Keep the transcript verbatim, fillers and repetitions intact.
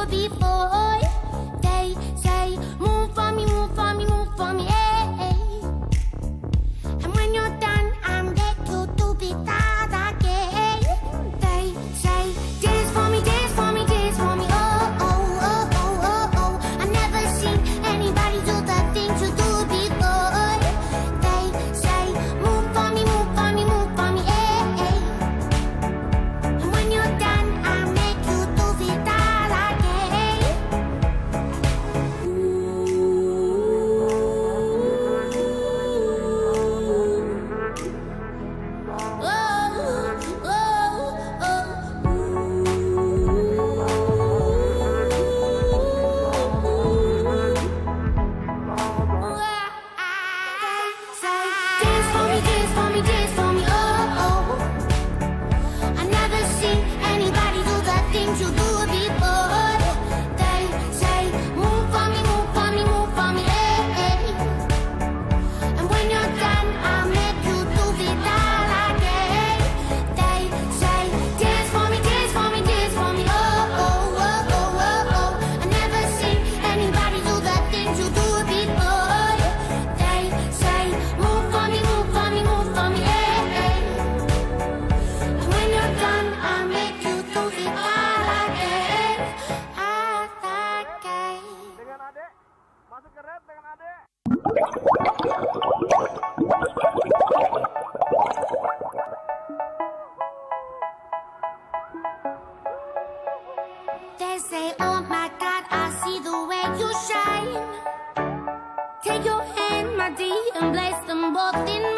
do before. They say, move for me, move for me, move for me, hey. And when you're done, I'm back to do be that again. They say, dance for me, dance for me, dance for me, oh, oh, oh, oh, oh, oh. I never seen anybody do the things you do before. They say, move for me, move for me, move for me, hey. And when you're done, I'll make you do it all again. Oh, oh, oh. Say, dance for me, dance for me, dance for me, oh, oh. I never seen anybody do the things you do before. They say, move for me, move for me, move for me, hey, hey. And when you're done, I'll make you do it all again. They say, dance for me, dance for me, dance for me, oh, oh, oh, oh, oh, oh. I never seen anybody do the things you do before. They say, move for me, move for me, move for me, hey, hey. And when you're done, I'll make you do it all again, all again. Dengan adek, masuk ke red dengan adek. They say, oh my God, I see the way you shine. Take your hand, my dear, and place them both in